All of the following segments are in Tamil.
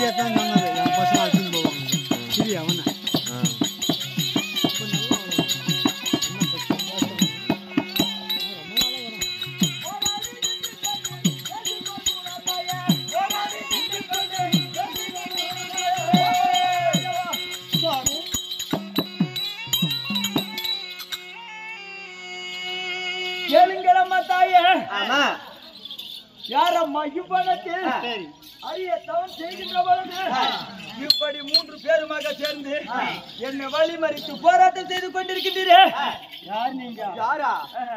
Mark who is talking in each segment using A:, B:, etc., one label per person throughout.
A: தான் சொன்னது என் பசங்க அழைச்சின்னு போவாங்க சரி அவனை
B: கேளுங்களம்மா தாயே. யாரம்மா இவ்வளத்தில் அரியத்தவன் செய்கின்ற பொழுது இப்படி 3 பேருமாக சேர்ந்து என்னை வழிமறித்து போராட்டம் செய்து கொண்டிருக்கின்றீரே. யார் நீங்க? யாரா?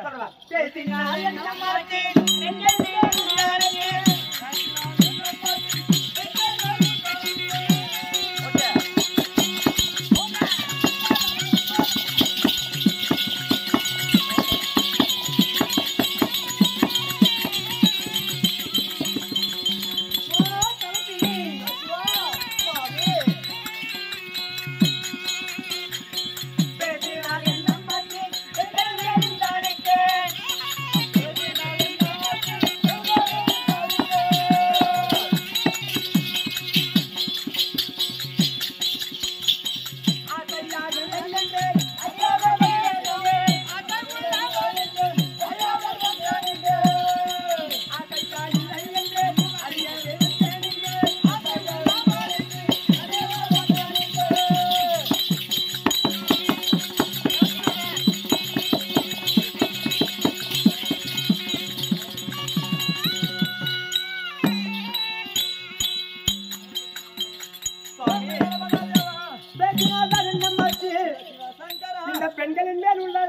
B: பெண்களின் மேல் உள்ள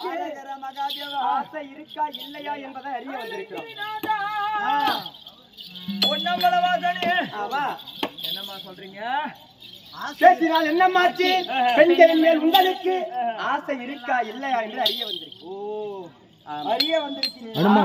B: ஆசை இருக்கா இல்லையா என்பதை அறிய வந்திருக்கிறோம். என்னம்மா சொல்றீங்க? பேசினால் என்னமாச்சு? பெண்களின் மேல் உங்களுக்கு ஆசை இருக்கா இல்லையா என்று அறிய வந்திருக்கோம். ஓ, அறிய வந்திருக்கீங்க.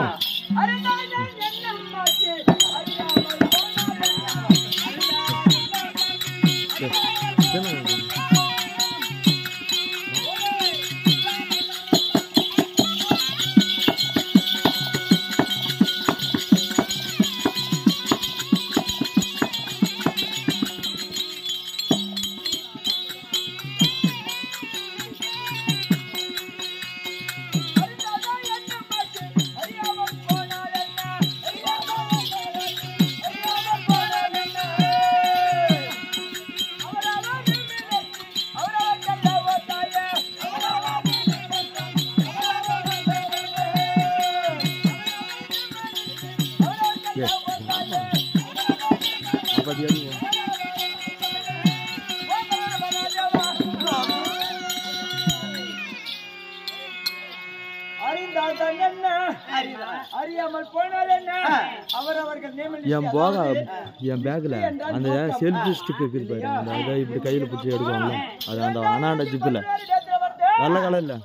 A: என் பேக்ல அந்த செல்ஃபி ஸ்டிக் இருக்குது பாருங்க, அதை இப்படி கையில பிடிச்சி எடுக்கணும்ல, அது அந்த அனாண்ட ஜிப்பில் நல்ல கலர்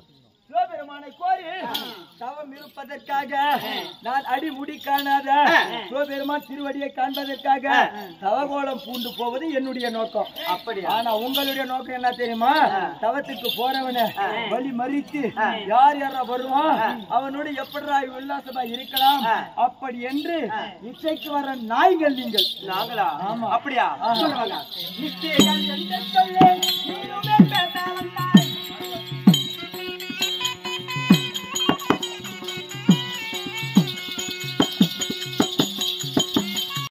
B: தவம் இருப்பதற்காக நான் அடிமுடி காணாத சிவபெருமான் திருவடியை காண்பதற்காக தவகோலம் பூண்டு போவது என்னுடைய நோக்கம். அப்படி ஆனா உங்களுடைய நோக்கம் என்ன தெரியுமா? தவத்துக்கு போறவனை வழி மறித்து யார் யாரா வருவான் அவனோட எப்படா உல்லாசமா இருக்கலாம் அப்படி என்று இச்சைக்கு வர நாய்கள் நீங்கள். நாங்களா? ஆமா. அப்படியா?